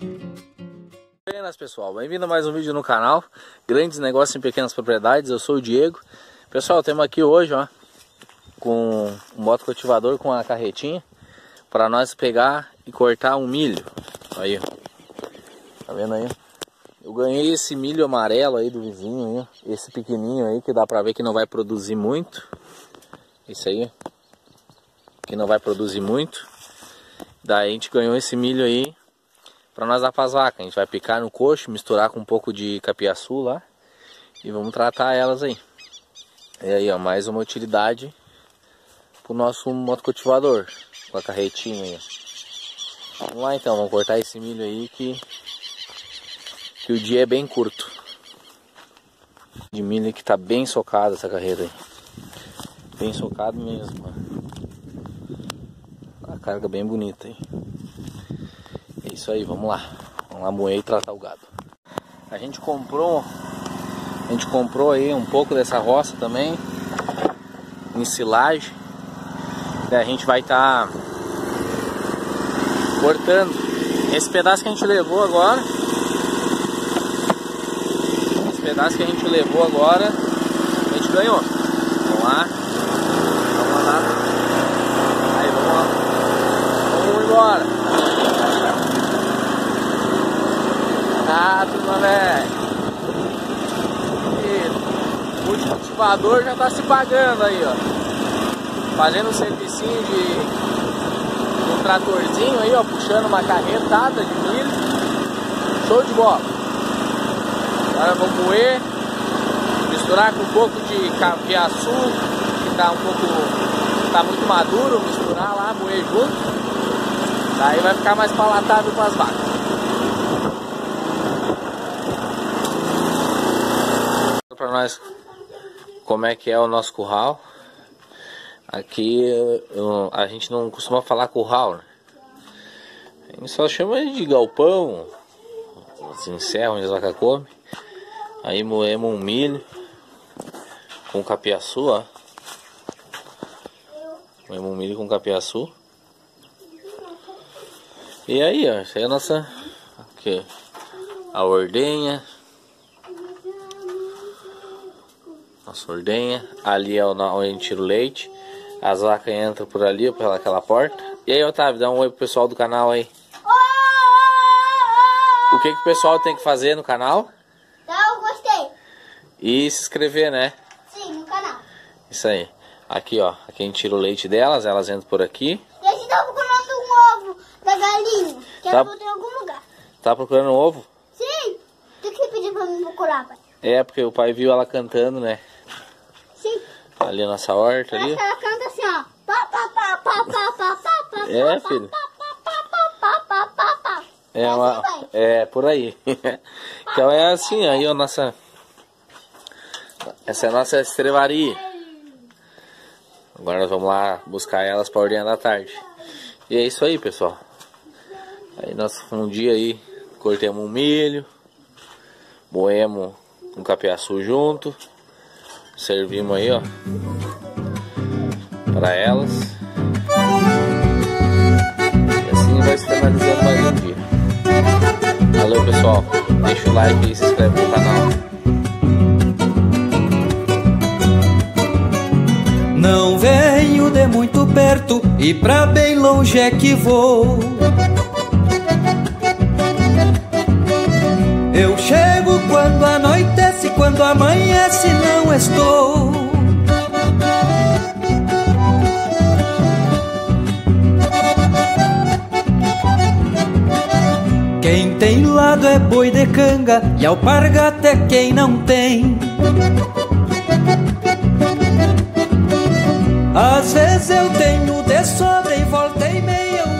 Buenas, pessoal, bem-vindo a mais um vídeo no canal Grandes Negócios em Pequenas Propriedades. Eu sou o Diego. Pessoal, temos aqui hoje, ó, com um motocultivador com a carretinha para nós pegar e cortar um milho. Aí, ó. Tá vendo aí? Eu ganhei esse milho amarelo aí do vizinho aí, esse pequenininho aí que dá pra ver que não vai produzir muito. Esse aí, que não vai produzir muito. Daí a gente ganhou esse milho aí pra nós dar pras vacas. A gente vai picar no coxo, misturar com um pouco de capiaçu lá e vamos tratar elas aí. E aí, ó, mais uma utilidade pro nosso motocultivador com a carretinha aí, ó. Vamos lá então, vamos cortar esse milho aí que o dia é bem curto. De milho que tá bem socado essa carreta aí. Bem socado mesmo, ó. A carga bem bonita aí. É isso aí, vamos lá. Vamos lá moer e tratar o gado. A gente comprou aí um pouco dessa roça também, em silagem. E a gente vai estar cortando esse pedaço que a gente levou agora. Esse pedaço que a gente levou agora, a gente ganhou. Vamos lá. Vamos lá. Aí, vamos lá. Vamos embora. Ah, turma, velho. O multicultivador já tá se pagando aí, ó. Fazendo um servicinho de um tratorzinho aí, ó, puxando uma carretada de milho. Show de bola. Agora vamos moer, misturar com um pouco de capiaçu, que tá muito maduro, misturar lá, moer junto. Daí vai ficar mais palatável para as vacas. Para nós como é que é o nosso curral. Aqui a gente não costuma falar curral, né? A gente só chama de galpão, assim, serra onde as vacas comem. Aí moemos um milho com capiaçu, ó. Moemos um milho com capiaçu. E aí, ó, essa aí é a nossa, aqui, a ordenha. Nossa ordenha. Ali é onde a gente tira o leite. As vacas entram por ali, por aquela porta. E aí, Otávio, dá um oi pro pessoal do canal aí. O que o pessoal tem que fazer no canal? Eu gostei. E se inscrever, né? Sim, no canal. Isso aí. Aqui, ó. Aqui a gente tira o leite delas, elas entram por aqui. E a gente tá procurando um ovo da galinha. Que Tá. eu botei em algum lugar. Tá procurando um ovo? Sim. Tu que pediu pra mim procurar, pai? É, porque o pai viu ela cantando, né? Sim. Ali a nossa horta ali. Ela canta assim, ó. Pá, pá, pá, pá, pá, pá, pá, pá, É, pá, filho. pá, pá, pá, pá, pá, pá, pá. É, Assim uma, vai. é por aí. Então é assim, aí a nossa. Essa é a nossa estrevaria. Agora nós vamos lá buscar elas para ordenhar da tarde. E é isso aí, pessoal. Aí nós um dia aí cortemos um milho, moemos um capiaçu junto, servimos aí, ó, para elas. E assim vai se finalizando mais um dia. Valeu, pessoal. Deixa o like e se inscreve no canal. Não venho de muito perto e pra bem longe é que vou. Eu chego quando anoitece, quando amanhece não estou. Quem tem lado é boi de canga e alpargata é quem não tem. Às vezes eu tenho de sobra e volta e meia